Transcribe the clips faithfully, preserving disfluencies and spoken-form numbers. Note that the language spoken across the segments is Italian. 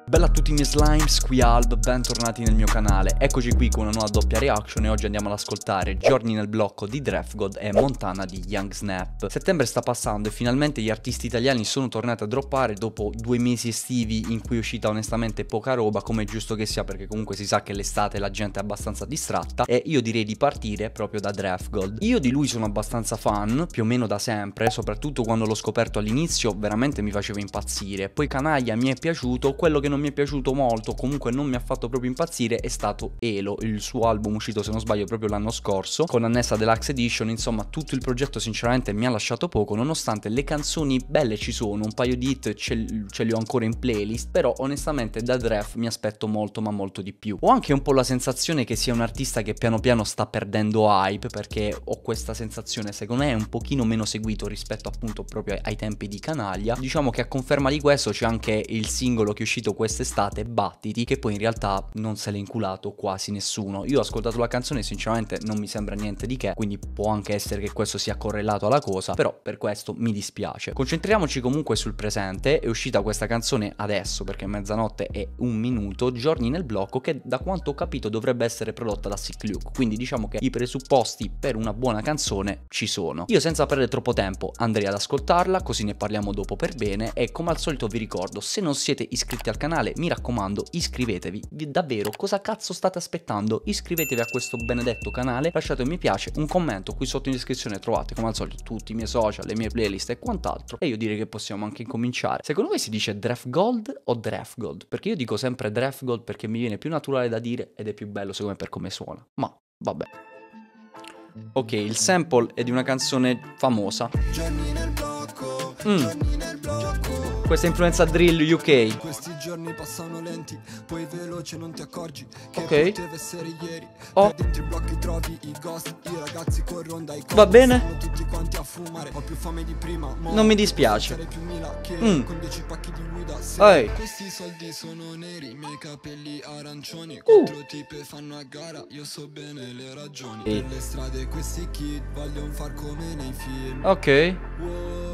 Bella a tutti i miei slimes, qui Alb, bentornati nel mio canale. Eccoci qui con una nuova doppia reaction e oggi andiamo ad ascoltare Giorni nel blocco di Draftgod e Montana di Young Snap. Settembre sta passando e finalmente gli artisti italiani sono tornati a droppare dopo due mesi estivi in cui è uscita onestamente poca roba, come è giusto che sia, perché comunque si sa che l'estate la gente è abbastanza distratta, e io direi di partire proprio da Draftgod. Io di lui sono abbastanza fan, più o meno da sempre, soprattutto quando l'ho scoperto all'inizio veramente mi faceva impazzire. Poi Canaglia mi è piaciuto, quello che non mi è piaciuto molto, comunque non mi ha fatto proprio impazzire, è stato Elo, il suo album uscito se non sbaglio proprio l'anno scorso con annessa Deluxe Edition. Insomma, tutto il progetto sinceramente mi ha lasciato poco, nonostante le canzoni belle ci sono, un paio di hit ce, ce li ho ancora in playlist, però onestamente da Draft mi aspetto molto ma molto di più. Ho anche un po' la sensazione che sia un artista che piano piano sta perdendo hype, perché ho questa sensazione, secondo me è un pochino meno seguito rispetto appunto proprio ai tempi di Canaglia. Diciamo che a conferma di questo c'è anche il singolo che è uscito quest'estate, Battiti, che poi in realtà non se l'è inculato quasi nessuno. Io ho ascoltato la canzone e sinceramente non mi sembra niente di che, quindi può anche essere che questo sia correlato alla cosa, però per questo mi dispiace. Concentriamoci comunque sul presente. È uscita questa canzone adesso, perché mezzanotte è un minuto, Giorni nel blocco, che da quanto ho capito dovrebbe essere prodotta da Sick Luke, quindi diciamo che i presupposti per una buona canzone ci sono. Io senza perdere troppo tempo andrei ad ascoltarla, così ne parliamo dopo per bene, e come al solito vi ricordo, se non siete iscritti al canale mi raccomando iscrivetevi, davvero cosa cazzo state aspettando? Iscrivetevi a questo benedetto canale, lasciate un mi piace, un commento, qui sotto in descrizione trovate come al solito tutti i miei social, le mie playlist e quant'altro, e io direi che possiamo anche incominciare. Secondo voi si dice Draftgod o Draftgod? Perché io dico sempre Draftgod perché mi viene più naturale da dire ed è più bello secondo me per come suona, ma vabbè. Ok, il sample è di una canzone famosa. Mm. Questa influenza drill U K. Questi giorni passano lenti, poi veloce non ti accorgi che ok poteva essere ieri. Oh. Dentro i blocchi trovi i ghost, i ragazzi corrono dai costi. Va bene. Sono tutti quanti a fumare, ho più fame di prima. Non mi dispiace. Più Mila che mm. con dieci pacchi di guida. Ehi. Questi soldi sono neri, i miei capelli arancioni. Uh. Quattro tipe fanno a gara, io so bene le ragioni. Ehi. Per le strade questi kid vogliono far come nei film. Ok. Wow.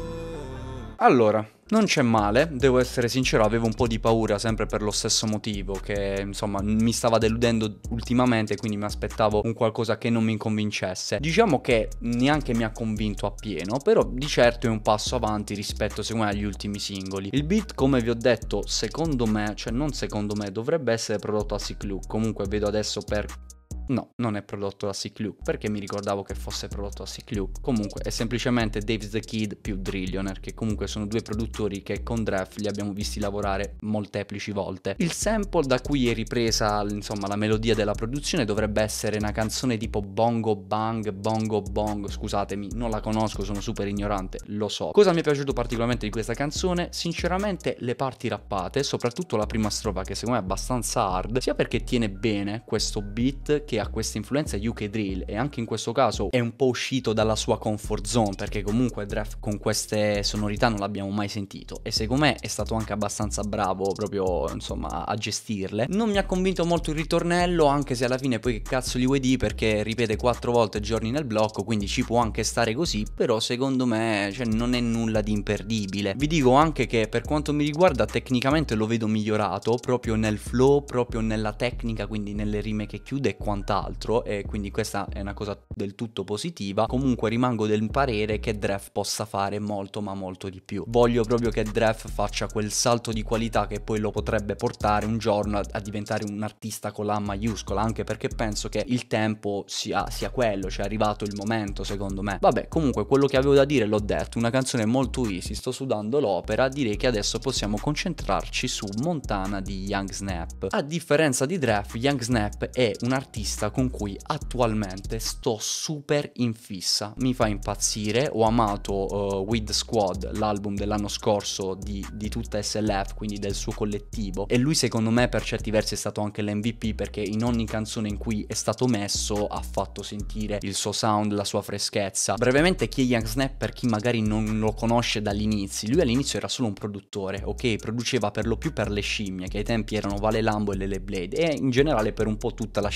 Allora, non c'è male, devo essere sincero, avevo un po' di paura sempre per lo stesso motivo, che insomma mi stava deludendo ultimamente, quindi mi aspettavo un qualcosa che non mi convincesse. Diciamo che neanche mi ha convinto appieno, però di certo è un passo avanti rispetto secondo me agli ultimi singoli. Il beat, come vi ho detto, secondo me, cioè non secondo me, dovrebbe essere prodotto a Sick Luke. Comunque vedo adesso per... No, non è prodotto da Sick Luke, perché mi ricordavo che fosse prodotto da Sick Luke. Comunque è semplicemente Dave's the Kid più Drillionaire, che comunque sono due produttori che con Draft li abbiamo visti lavorare molteplici volte. Il sample da cui è ripresa, insomma, la melodia della produzione dovrebbe essere una canzone tipo Bongo Bang, Bongo Bong, scusatemi, non la conosco, sono super ignorante, lo so. Cosa mi è piaciuto particolarmente di questa canzone? Sinceramente le parti rappate, soprattutto la prima strofa, che secondo me è abbastanza hard, sia perché tiene bene questo beat che ha questa influenza U K drill, e anche in questo caso è un po' uscito dalla sua comfort zone, perché comunque Draft con queste sonorità non l'abbiamo mai sentito, e secondo me è stato anche abbastanza bravo proprio insomma a gestirle. Non mi ha convinto molto il ritornello, anche se alla fine poi che cazzo gli vuoi dire, perché ripete quattro volte Giorni nel blocco, quindi ci può anche stare così, però secondo me cioè, non è nulla di imperdibile. Vi dico anche che per quanto mi riguarda tecnicamente lo vedo migliorato proprio nel flow, proprio nella tecnica, quindi nelle rime che chiude e quant'altro, e quindi questa è una cosa del tutto positiva. Comunque rimango del parere che Draft possa fare molto ma molto di più. Voglio proprio che Draft faccia quel salto di qualità che poi lo potrebbe portare un giorno a, a diventare un artista con la maiuscola, anche perché penso che il tempo sia, sia quello, cioè è arrivato il momento secondo me. Vabbè, comunque quello che avevo da dire l'ho detto, una canzone molto easy, sto sudando l'opera. Direi che adesso possiamo concentrarci su Montana di Young Snap. A differenza di Draft, Young Snap è un artista con cui attualmente sto super in fissa, mi fa impazzire. Ho amato uh, With the Squad, l'album dell'anno scorso di, di tutta S L F, quindi del suo collettivo, e lui secondo me per certi versi è stato anche l'M V P, perché in ogni canzone in cui è stato messo ha fatto sentire il suo sound, la sua freschezza. Brevemente chi è Young Snap per chi magari non lo conosce dall'inizio? Lui all'inizio era solo un produttore, ok? Produceva per lo più per le scimmie, che ai tempi erano Vale Lambo e Lele Blade, e in generale per un po' tutta la scena napoletana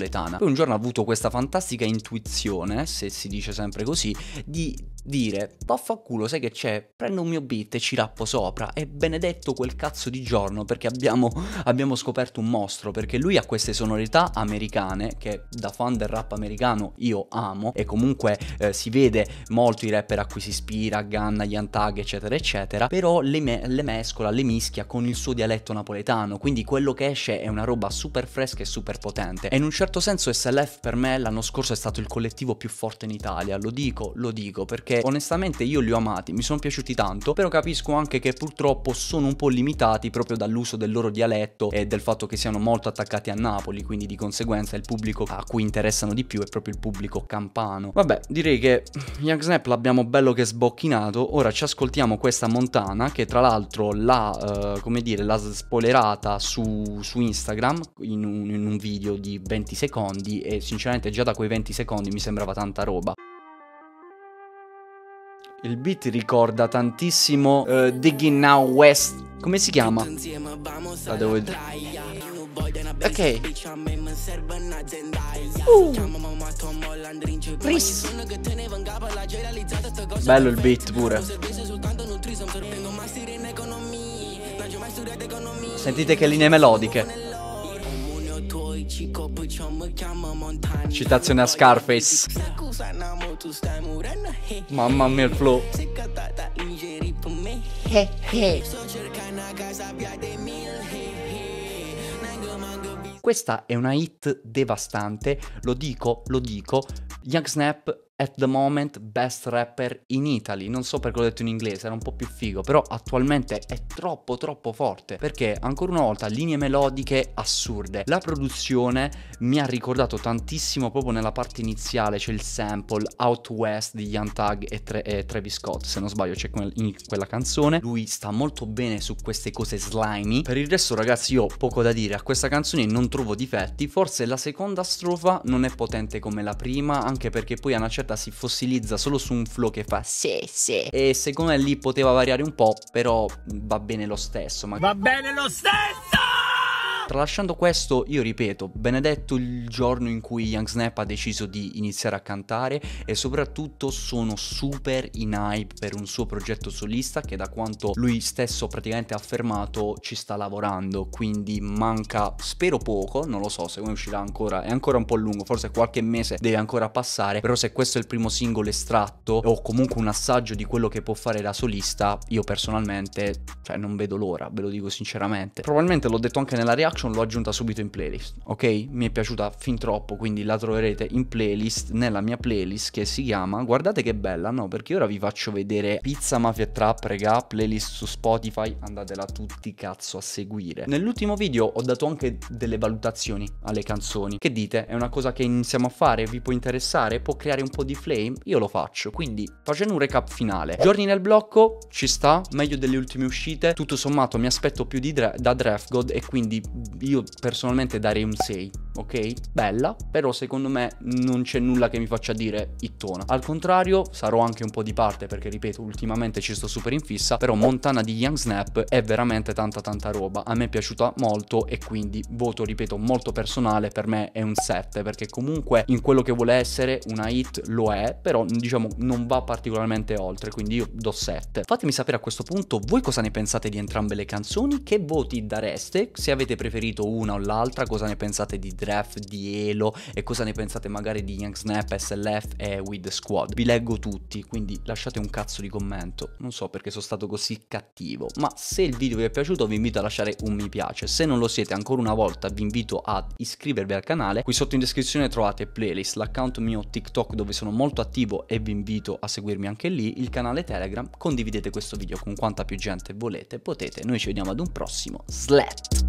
napoletana. Poi un giorno ha avuto questa fantastica intuizione, se si dice sempre così, di dire vaffanculo, sai che c'è, prendo un mio beat e ci rappo sopra. E benedetto quel cazzo di giorno, perché abbiamo, abbiamo scoperto un mostro, perché lui ha queste sonorità americane che da fan del rap americano io amo, e comunque eh, si vede molto i rapper a cui si ispira, Gunna, Young Thug eccetera eccetera, però le, me- le mescola, le mischia con il suo dialetto napoletano, quindi quello che esce è una roba super fresca e super potente. E in un certo senso S L F per me l'anno scorso è stato il collettivo più forte in Italia, lo dico, lo dico perché onestamente io li ho amati, mi sono piaciuti tanto, però capisco anche che purtroppo sono un po' limitati proprio dall'uso del loro dialetto e del fatto che siano molto attaccati a Napoli, quindi di conseguenza il pubblico a cui interessano di più è proprio il pubblico campano. Vabbè, direi che Young Snap l'abbiamo bello che sbocchinato, ora ci ascoltiamo questa Montana che tra l'altro l'ha, uh, come dire, l'ha spoilerata su, su Instagram in un, in un video di venti secondi e sinceramente già da quei venti secondi mi sembrava tanta roba. Il beat ricorda tantissimo uh, Digging Now West. Come si chiama? La devo dire. Ok. Uh. Chris. Bello il beat pure. Sentite che linee melodiche. Citazione a Scarface. Mamma mia il flow. Eh, eh. Questa è una hit devastante, lo dico, lo dico. Young Snap at the moment best rapper in Italy. Non so perché l'ho detto in inglese, era un po' più figo, però attualmente è troppo troppo forte, perché ancora una volta linee melodiche assurde. La produzione mi ha ricordato tantissimo proprio nella parte iniziale, c'è il sample Out West di Young Thug e, Tra- e Travis Scott, se non sbaglio c'è que- in quella canzone. Lui sta molto bene su queste cose slimy. Per il resto ragazzi io ho poco da dire, a questa canzone non trovo difetti, forse la seconda strofa non è potente come la prima, anche perché poi a una certa si fossilizza solo su un flow che fa sì sì, e secondo me lì poteva variare un po', però va bene lo stesso. Ma va bene lo stesso! Tralasciando questo, io ripeto, benedetto il giorno in cui Young Snap ha deciso di iniziare a cantare, e soprattutto sono super in hype per un suo progetto solista che, da quanto lui stesso praticamente ha affermato, ci sta lavorando, quindi manca, spero poco, non lo so, secondo me uscirà ancora, è ancora un po' lungo, forse qualche mese deve ancora passare, però se questo è il primo singolo estratto o comunque un assaggio di quello che può fare da solista, io personalmente, cioè non vedo l'ora, ve lo dico sinceramente. Probabilmente l'ho detto anche nella reaction, l'ho aggiunta subito in playlist, ok? Mi è piaciuta fin troppo, quindi la troverete in playlist, nella mia playlist che si chiama, guardate che bella, no? Perché ora vi faccio vedere Pizza Mafia e Trap, regà, playlist su Spotify, andatela tutti cazzo a seguire. Nell'ultimo video ho dato anche delle valutazioni alle canzoni, che dite? È una cosa che iniziamo a fare? Vi può interessare? Può creare un po' di flame? Io lo faccio, quindi facendo un recap finale, giorni nel blocco, ci sta, meglio delle ultime uscite, tutto sommato mi aspetto più di dra- da Draft God, e quindi io personalmente darei un sei, ok? Bella, però secondo me non c'è nulla che mi faccia dire hittona. Al contrario, sarò anche un po' di parte perché, ripeto, ultimamente ci sto super in fissa, però Montana di Young Snap è veramente tanta tanta roba, a me è piaciuta molto, e quindi voto, ripeto, molto personale, per me è un sette, perché comunque in quello che vuole essere una hit lo è, però diciamo non va particolarmente oltre, quindi io do sette. Fatemi sapere a questo punto voi cosa ne pensate di entrambe le canzoni, che voti dareste, se avete preferito una o l'altra, cosa ne pensate di Draft, di Elo, e cosa ne pensate magari di Young Snap, S L F e With The Squad. Vi leggo tutti, quindi lasciate un cazzo di commento, non so perché sono stato così cattivo, ma se il video vi è piaciuto vi invito a lasciare un mi piace, se non lo siete ancora una volta vi invito ad iscrivervi al canale, qui sotto in descrizione trovate playlist, l'account mio TikTok dove sono molto attivo e vi invito a seguirmi anche lì, il canale Telegram, condividete questo video con quanta più gente volete, potete, noi ci vediamo ad un prossimo Slat.